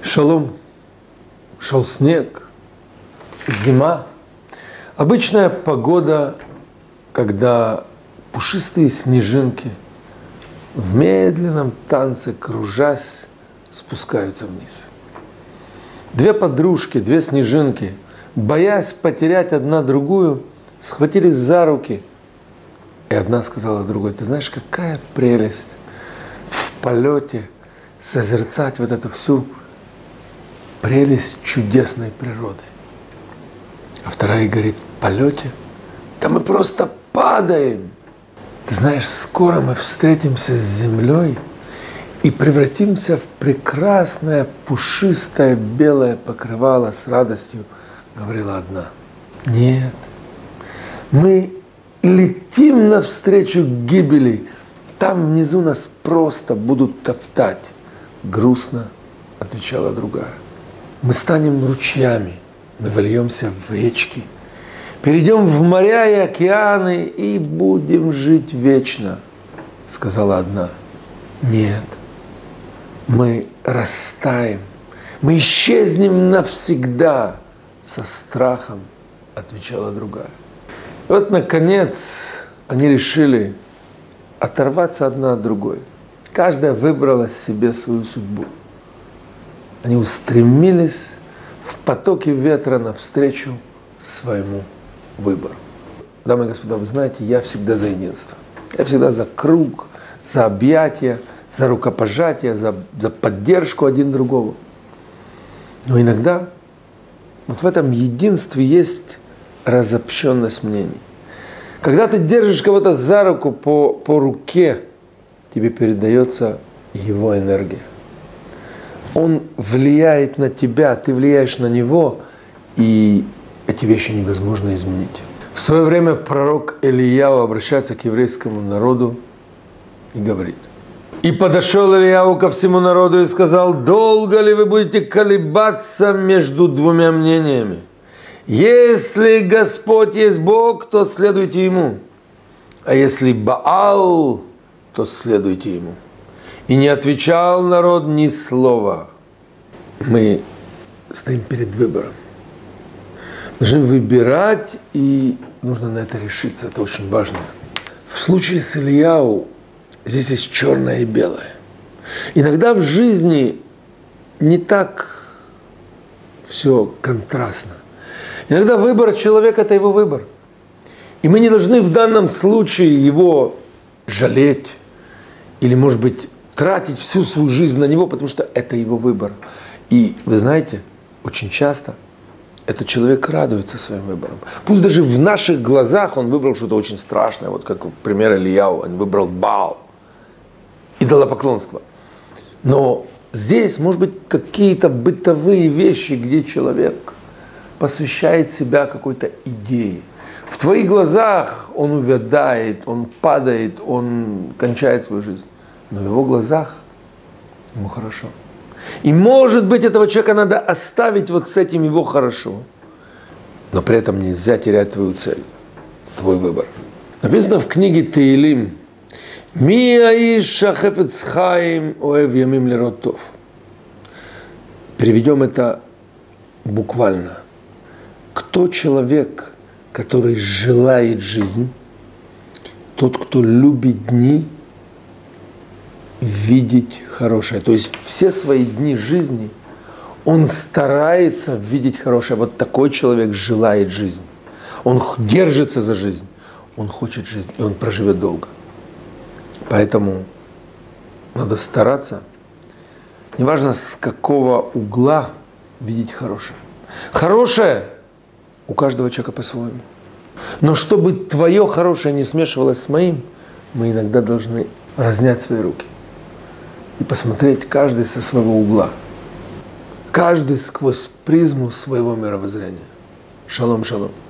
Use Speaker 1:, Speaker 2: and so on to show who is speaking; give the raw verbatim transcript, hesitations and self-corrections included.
Speaker 1: Шалом. Шел снег, зима. Обычная погода, когда пушистые снежинки в медленном танце, кружась, спускаются вниз. Две подружки, две снежинки, боясь потерять одна другую, схватились за руки. И одна сказала другой: ты знаешь, какая прелесть в полете созерцать вот эту всю прелесть чудесной природы. А вторая говорит: в полете? Да мы просто падаем. Ты знаешь, скоро мы встретимся с землей и превратимся в прекрасное, пушистое, белое покрывало, с радостью говорила одна. Нет, мы летим навстречу гибели, там внизу нас просто будут топтать. Грустно отвечала другая. Мы станем ручьями, мы вольемся в речки, перейдем в моря и океаны и будем жить вечно, сказала одна. Нет, мы растаем, мы исчезнем навсегда, со страхом отвечала другая. И вот, наконец, они решили оторваться одна от другой. Каждая выбрала себе свою судьбу. Они устремились в потоке ветра навстречу своему выбору. Дамы и господа, вы знаете, я всегда за единство. Я всегда за круг, за объятия, за рукопожатие, за, за поддержку один другого. Но иногда вот в этом единстве есть разобщенность мнений. Когда ты держишь кого-то за руку по, по руке, тебе передается его энергия. Он влияет на тебя, ты влияешь на него, и эти вещи невозможно изменить. В свое время пророк Илияу обращается к еврейскому народу и говорит: «И подошел Илияу ко всему народу и сказал: долго ли вы будете колебаться между двумя мнениями? Если Господь есть Бог, то следуйте Ему, а если Баал, то следуйте Ему». И не отвечал народ ни слова. Мы стоим перед выбором. Должны выбирать, и нужно на это решиться. Это очень важно. В случае с Илияу здесь есть черное и белое. Иногда в жизни не так все контрастно. Иногда выбор человека – это его выбор. И мы не должны в данном случае его жалеть или, может быть, тратить всю свою жизнь на него, потому что это его выбор. И вы знаете, очень часто этот человек радуется своим выбором. Пусть даже в наших глазах он выбрал что-то очень страшное, вот как, например, Илияу, он выбрал Баал, идолопоклонство. Но здесь, может быть, какие-то бытовые вещи, где человек посвящает себя какой-то идее. В твоих глазах он увядает, он падает, он кончает свою жизнь. Но в его глазах ему хорошо. И, может быть, этого человека надо оставить вот с этим его хорошо. Но при этом нельзя терять твою цель, твой выбор. Написано в книге Теилим: «Ми аиша хефец хаим оэв ямим лирот тов». Переведем это буквально. Кто человек, который желает жизнь, тот, кто любит дни, видеть хорошее. То есть все свои дни жизни он старается видеть хорошее. Вот такой человек желает жизнь. Он держится за жизнь. Он хочет жизнь, и он проживет долго. Поэтому надо стараться, неважно с какого угла, видеть хорошее. Хорошее у каждого человека по-своему. Но чтобы твое хорошее не смешивалось с моим, мы иногда должны разнять свои руки и посмотреть каждый со своего угла, каждый сквозь призму своего мировоззрения. Шалом, шалом.